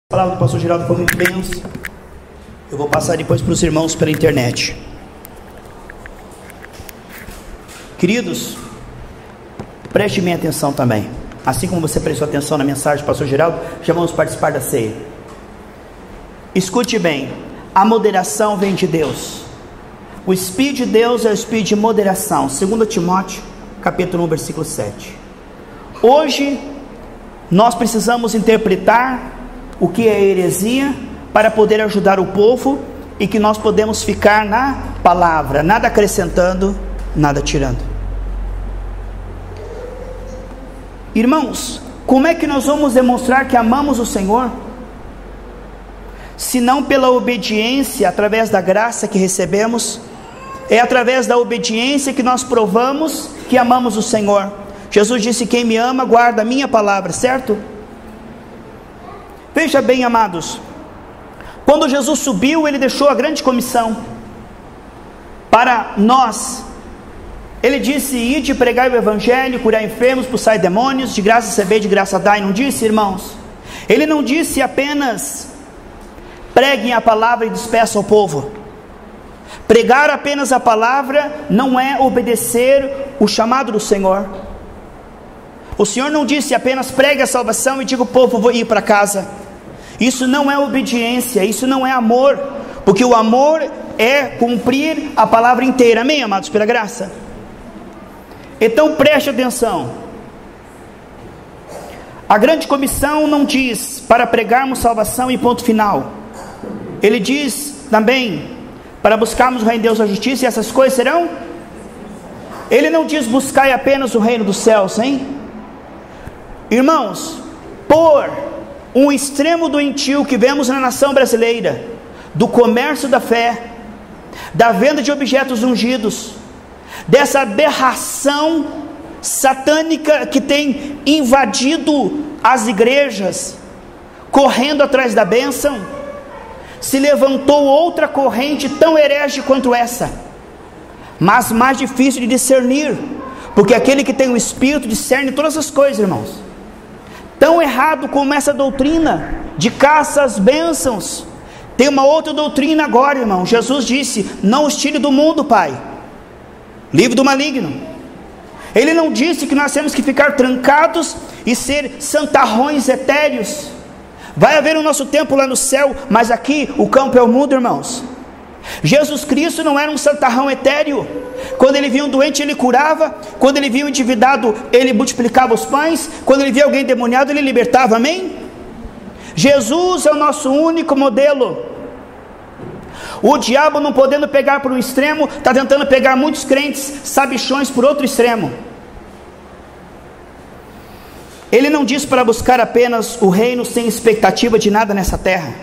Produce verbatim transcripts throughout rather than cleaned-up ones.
A palavra do pastor Geraldo foi muito bem. Eu vou passar depois para os irmãos pela internet. Queridos, preste bem atenção também. Assim como você prestou atenção na mensagem do pastor Geraldo, já vamos participar da ceia. Escute bem, a moderação vem de Deus. O Espírito de Deus é o Espírito de moderação. Segundo Timóteo, capítulo um, versículo sete. Hoje, nós precisamos interpretar o que é heresia, para poder ajudar o povo, e que nós podemos ficar na palavra, nada acrescentando, nada tirando. Irmãos, como é que nós vamos demonstrar que amamos o Senhor? Se não pela obediência, através da graça que recebemos, é através da obediência que nós provamos que amamos o Senhor. Jesus disse: quem me ama, guarda a minha palavra, certo? Veja bem, amados, quando Jesus subiu, ele deixou a grande comissão para nós. Ele disse: ide pregai o evangelho, curar enfermos, expulsar demônios, de graça receber, de graça dai. Não disse, irmãos? Ele não disse apenas preguem a palavra e despeçam o povo. Pregar apenas a palavra não é obedecer o chamado do Senhor. O Senhor não disse apenas pregue a salvação e diga ao povo: vou ir para casa. Isso não é obediência, isso não é amor, porque o amor é cumprir a palavra inteira. Amém, amados, pela graça? Então preste atenção. A grande comissão não diz para pregarmos salvação e ponto final. Ele diz também para buscarmos o reino de Deus, a justiça, e essas coisas serão. Ele não diz buscai apenas o reino dos céus, hein? Irmãos, por um extremo doentio que vemos na nação brasileira, do comércio da fé, da venda de objetos ungidos, dessa aberração satânica que tem invadido as igrejas, correndo atrás da bênção, se levantou outra corrente tão herege quanto essa, mas mais difícil de discernir, porque aquele que tem o Espírito discerne todas as coisas, irmãos. Tão errado como essa doutrina de caça às bênçãos, tem uma outra doutrina agora, irmão. Jesus disse: não os tire do mundo, Pai, livre do maligno. Ele não disse que nós temos que ficar trancados e ser santarrões etéreos. Vai haver o nosso tempo lá no céu, mas aqui o campo é o mundo, irmãos. Jesus Cristo não era um santarrão etéreo. Quando ele via um doente, ele curava. Quando ele via um endividado, ele multiplicava os pães. Quando ele via alguém endemoniado, ele libertava. Amém? Jesus é o nosso único modelo. O diabo, não podendo pegar por um extremo, está tentando pegar muitos crentes sabichões por outro extremo. Ele não diz para buscar apenas o reino sem expectativa de nada nessa terra.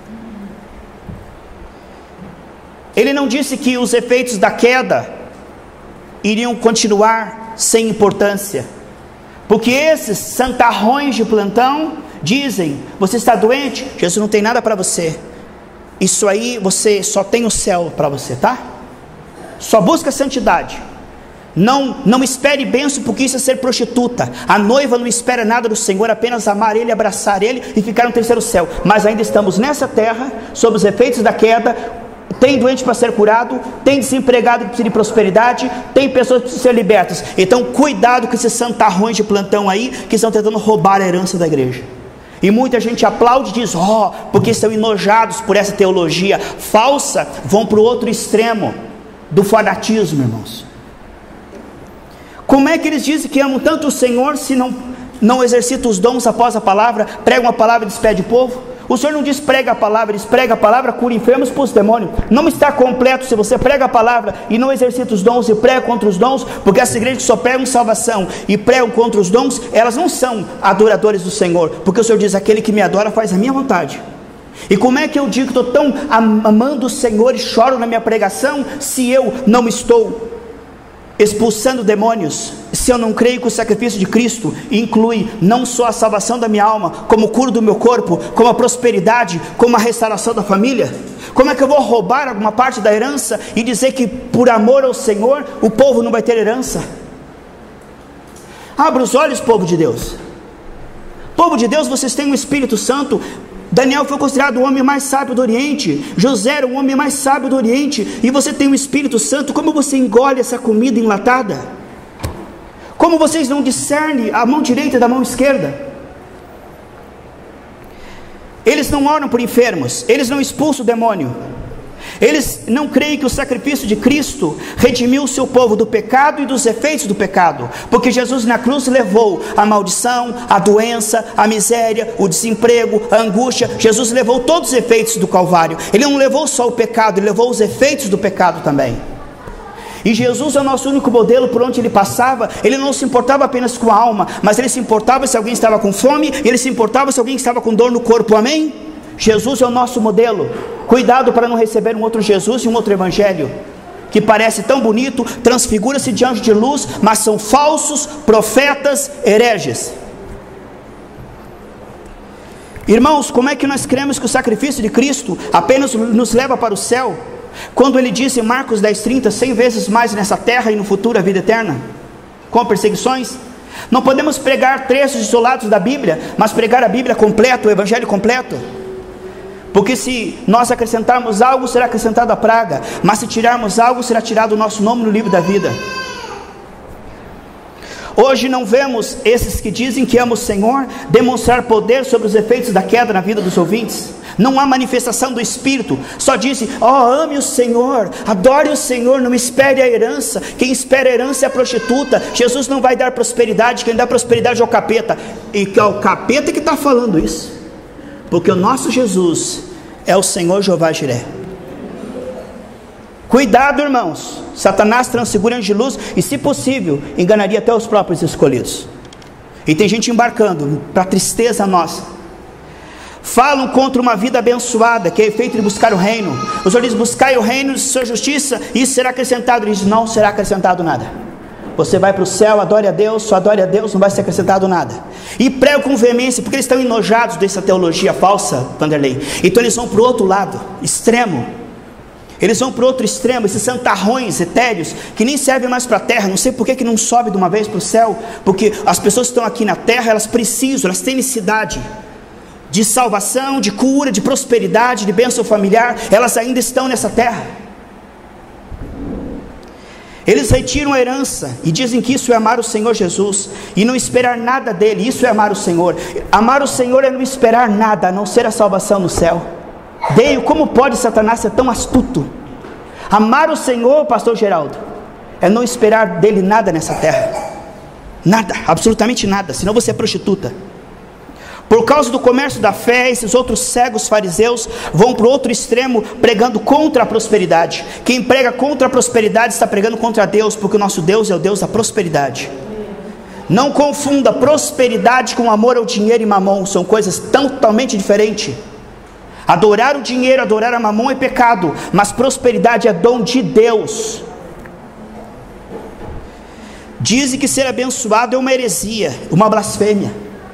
Ele não disse que os efeitos da queda iriam continuar sem importância, porque esses santarrões de plantão dizem: você está doente? Jesus não tem nada para você, isso aí você só tem o céu para você, tá? Só busca santidade, não, não espere bênção, porque isso é ser prostituta. A noiva não espera nada do Senhor, apenas amar Ele, abraçar Ele e ficar no terceiro céu. Mas ainda estamos nessa terra, sob os efeitos da queda. Tem doente para ser curado, tem desempregado que precisa de prosperidade, tem pessoas que precisam ser libertas. Então cuidado com esses santarrões de plantão aí, que estão tentando roubar a herança da igreja. E muita gente aplaude e diz: ó, oh, porque estão enojados por essa teologia falsa, vão para o outro extremo do fanatismo, irmãos. Como é que eles dizem que amam tanto o Senhor, se não, não exercitam os dons após a palavra, pregam a palavra e despede o povo? O Senhor não diz prega a palavra, diz prega a palavra, cura enfermos, expulsa demônio. Não está completo se você prega a palavra e não exercita os dons e prega contra os dons, porque as igrejas que só pregam salvação e pregam contra os dons, elas não são adoradores do Senhor, porque o Senhor diz: aquele que me adora faz a minha vontade. E como é que eu digo que estou tão amando o Senhor e choro na minha pregação, se eu não estou expulsando demônios, se eu não creio que o sacrifício de Cristo inclui não só a salvação da minha alma, como o cura do meu corpo, como a prosperidade, como a restauração da família? Como é que eu vou roubar alguma parte da herança e dizer que por amor ao Senhor o povo não vai ter herança? Abra os olhos, povo de Deus. Povo de Deus, vocês têm o Espírito Santo. Daniel foi considerado o homem mais sábio do Oriente. José era o homem mais sábio do Oriente. E você tem o Espírito Santo. Como você engole essa comida enlatada? Como vocês não discernem a mão direita da mão esquerda? Eles não oram por enfermos. Eles não expulsam o demônio. Eles não creem que o sacrifício de Cristo redimiu o seu povo do pecado e dos efeitos do pecado, porque Jesus na cruz levou a maldição, a doença, a miséria, o desemprego, a angústia. Jesus levou todos os efeitos do Calvário. Ele não levou só o pecado, ele levou os efeitos do pecado também. E Jesus é o nosso único modelo. Por onde ele passava, ele não se importava apenas com a alma, mas ele se importava se alguém estava com fome, ele se importava se alguém estava com dor no corpo, amém? Jesus é o nosso modelo. Cuidado para não receber um outro Jesus e um outro evangelho, que parece tão bonito, transfigura-se de anjo de luz, mas são falsos profetas hereges. Irmãos, como é que nós cremos que o sacrifício de Cristo apenas nos leva para o céu, quando ele disse em Marcos dez, trinta, cem vezes mais nessa terra e no futuro a vida eterna, com perseguições? Não podemos pregar trechos isolados da Bíblia, mas pregar a Bíblia completa, o evangelho completo. Porque se nós acrescentarmos algo, será acrescentado a praga, mas se tirarmos algo, será tirado o nosso nome no livro da vida. Hoje não vemos esses que dizem que amam o Senhor demonstrar poder sobre os efeitos da queda na vida dos ouvintes. Não há manifestação do Espírito. Só dizem, ó, oh, ame o Senhor, adore o Senhor, não espere a herança. Quem espera a herança é a prostituta. Jesus não vai dar prosperidade, quem dá prosperidade é o capeta. E que é o capeta que está falando isso, porque o nosso Jesus é o Senhor Jeová Jiré. Cuidado, irmãos. Satanás transfigura anjo de luz e, se possível, enganaria até os próprios escolhidos. E tem gente embarcando, para tristeza nossa. Falam contra uma vida abençoada, que é efeito de buscar o reino. Os senhor diz, buscai o reino de sua justiça, e isso será acrescentado. Ele diz, não será acrescentado nada. Você vai para o céu, adore a Deus, só adore a Deus, não vai ser acrescentado nada. E prego com veemência, porque eles estão enojados dessa teologia falsa, Vanderlei. Então eles vão para o outro lado, extremo. Eles vão para o outro extremo, esses santarrões etéreos, que nem servem mais para a terra. Não sei por que que não sobe de uma vez para o céu, porque as pessoas que estão aqui na terra, elas precisam, elas têm necessidade de salvação, de cura, de prosperidade, de bênção familiar. Elas ainda estão nessa terra. Eles retiram a herança e dizem que isso é amar o Senhor Jesus e não esperar nada dele. Isso é amar o Senhor. Amar o Senhor é não esperar nada, a não ser a salvação no céu. Deio, como pode Satanás ser tão astuto? Amar o Senhor, pastor Geraldo, é não esperar dele nada nessa terra. Nada, absolutamente nada, senão você é prostituta. Por causa do comércio da fé, esses outros cegos fariseus vão para o outro extremo, pregando contra a prosperidade. Quem prega contra a prosperidade está pregando contra Deus, porque o nosso Deus é o Deus da prosperidade. Não confunda prosperidade com amor ao dinheiro e mamon, são coisas tão, totalmente diferentes. Adorar o dinheiro, adorar a mamon é pecado, mas prosperidade é dom de Deus. Dizem que ser abençoado é uma heresia, uma blasfêmia.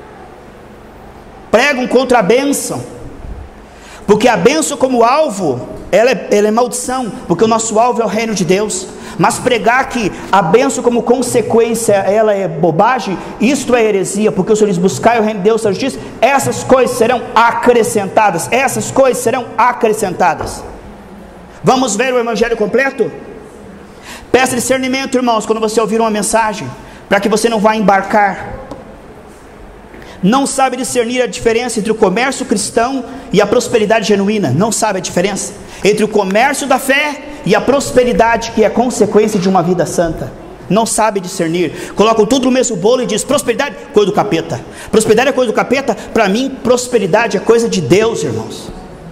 Pregam contra a bênção, porque a bênção como alvo, ela é, ela é maldição, porque o nosso alvo é o reino de Deus. Mas pregar que a bênção como consequência, ela é bobagem, isto é heresia, porque o Senhor diz, buscai o reino de Deus, a justiça, essas coisas serão acrescentadas, essas coisas serão acrescentadas. Vamos ver o evangelho completo? Peça discernimento, irmãos, quando você ouvir uma mensagem, para que você não vá embarcar. Não sabe discernir a diferença entre o comércio cristão e a prosperidade genuína. Não sabe a diferença entre o comércio da fé e a prosperidade que é consequência de uma vida santa. Não sabe discernir. Colocam tudo no mesmo bolo e diz, prosperidade, coisa do capeta. Prosperidade é coisa do capeta. Para mim, prosperidade é coisa de Deus, irmãos.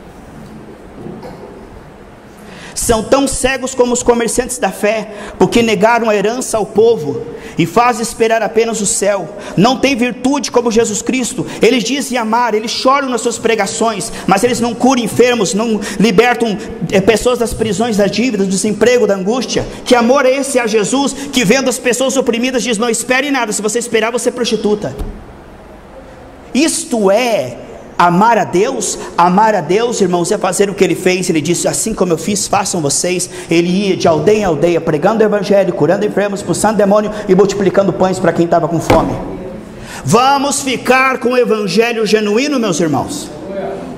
São tão cegos como os comerciantes da fé, porque negaram a herança ao povo e fazem esperar apenas o céu. Não tem virtude como Jesus Cristo. Eles dizem amar, eles choram nas suas pregações, mas eles não curam enfermos, não libertam é, pessoas das prisões, das dívidas, do desemprego, da angústia. Que amor é esse a Jesus, que vendo as pessoas oprimidas diz, não espere nada, se você esperar você é prostituta. Isto é amar a Deus. Amar a Deus, irmãos, é fazer o que ele fez. Ele disse, assim como eu fiz, façam vocês. Ele ia de aldeia em aldeia, pregando o evangelho, curando enfermos, expulsando demônio e multiplicando pães para quem estava com fome. Vamos ficar com o evangelho genuíno, meus irmãos.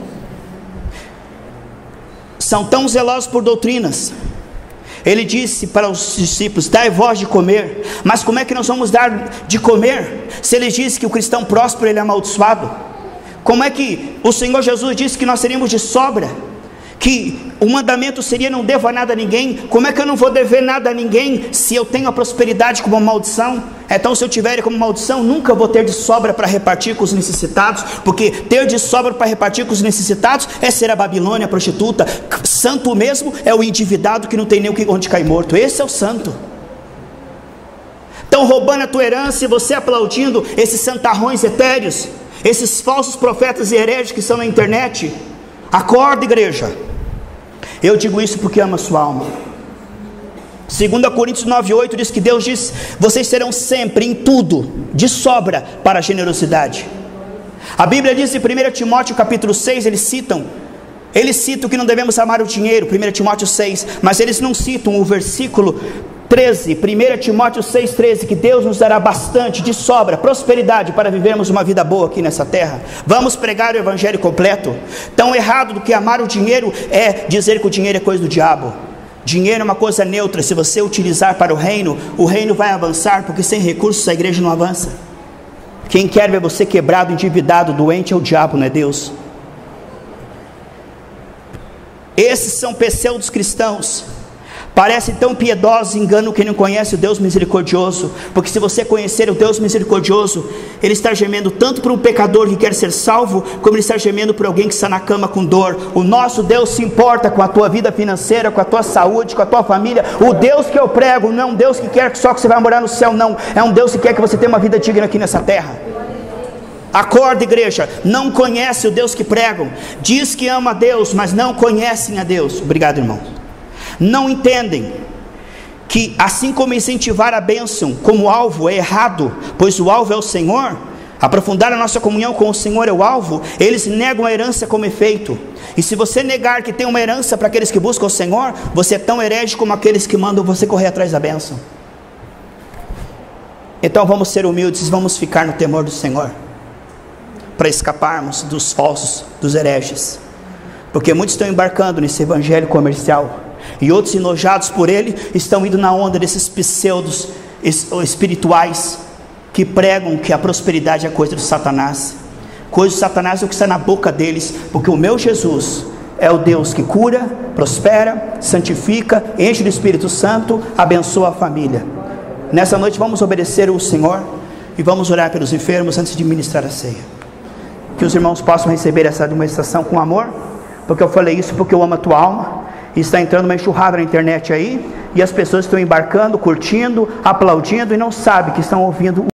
são tão zelosos por doutrinas. Ele disse para os discípulos: dai vós de comer. Mas como é que nós vamos dar de comer, se ele disse que o cristão próspero ele é amaldiçoado? Como é que o Senhor Jesus disse que nós seríamos de sobra, que o mandamento seria não deva nada a ninguém? Como é que eu não vou dever nada a ninguém se eu tenho a prosperidade como maldição? Então, se eu tiver como maldição, nunca vou ter de sobra para repartir com os necessitados, porque ter de sobra para repartir com os necessitados é ser a Babilônia, a prostituta. Santo mesmo é o endividado que não tem nem onde cair morto. Esse é o santo. Estão roubando a tua herança e você aplaudindo esses santarrões etéreos, esses falsos profetas e hereges que estão na internet. Acorda, igreja. Eu digo isso porque amo a sua alma. Segunda Coríntios nove, oito diz que Deus diz: vocês serão sempre em tudo de sobra para a generosidade. A Bíblia diz em primeira Timóteo capítulo seis, eles citam Eles citam que não devemos amar o dinheiro, primeira Timóteo seis, mas eles não citam o versículo treze, primeira Timóteo seis, treze, que Deus nos dará bastante, de sobra, prosperidade para vivermos uma vida boa aqui nessa terra. Vamos pregar o evangelho completo. Tão errado do que amar o dinheiro é dizer que o dinheiro é coisa do diabo. Dinheiro é uma coisa neutra. Se você utilizar para o reino, o reino vai avançar, porque sem recursos a igreja não avança. Quem quer ver você quebrado, endividado, doente é o diabo, não é Deus. Esses são pseudos cristãos, parecem tão piedosos, enganam quem não conhece o Deus misericordioso, porque se você conhecer o Deus misericordioso, Ele está gemendo tanto por um pecador que quer ser salvo, como Ele está gemendo por alguém que está na cama com dor. O nosso Deus se importa com a tua vida financeira, com a tua saúde, com a tua família. O Deus que eu prego não é um Deus que quer só que você vai morar no céu, não, é um Deus que quer que você tenha uma vida digna aqui nessa terra. Acorda, igreja. Não conhece o Deus que pregam, diz que ama a Deus, mas não conhecem a Deus. Obrigado, irmão. Não entendem que assim como incentivar a bênção como alvo é errado, pois o alvo é o Senhor, aprofundar a nossa comunhão com o Senhor é o alvo. Eles negam a herança como efeito. E se você negar que tem uma herança para aqueles que buscam o Senhor, você é tão herege como aqueles que mandam você correr atrás da bênção. Então vamos ser humildes, vamos ficar no temor do Senhor, para escaparmos dos falsos, dos hereges, porque muitos estão embarcando nesse evangelho comercial, e outros, enojados por ele, estão indo na onda desses pseudos espirituais, que pregam que a prosperidade é coisa de Satanás. Coisa de Satanás é o que está na boca deles, porque o meu Jesus é o Deus que cura, prospera, santifica, enche do Espírito Santo, abençoa a família. Nessa noite vamos obedecer ao Senhor, e vamos orar pelos enfermos antes de ministrar a ceia. Que os irmãos possam receber essa administração com amor, porque eu falei isso porque eu amo a tua alma. E está entrando uma enxurrada na internet aí, e as pessoas estão embarcando, curtindo, aplaudindo, e não sabem que estão ouvindo